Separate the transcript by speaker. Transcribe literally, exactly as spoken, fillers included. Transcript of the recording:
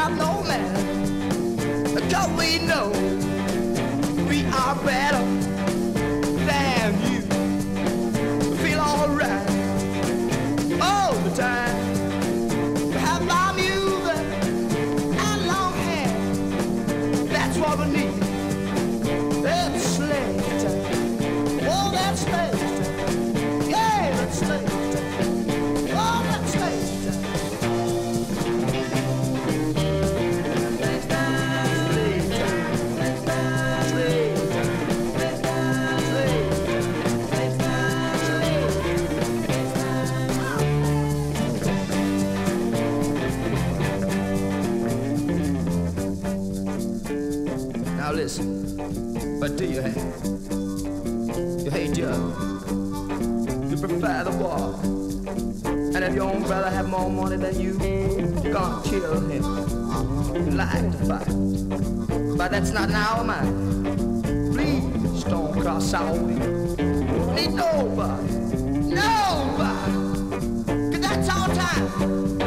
Speaker 1: stop no man, 'cause we know we are better than you. We feel alright all the time. We have long music and long hair. That's what we need. That's slave time. Oh, that's slave time. Yeah, that's slave time. Oh, that's slave time. Slave time, slave time, slave time, slave time, slave time. Now listen, what do you have? You hate drugs. You prefer the war. And if your own brother have more money than you, gonna kill him. You like to fight, but that's not in our mind. Please don't cross our way. Need nobody, nobody, 'cause that's our time.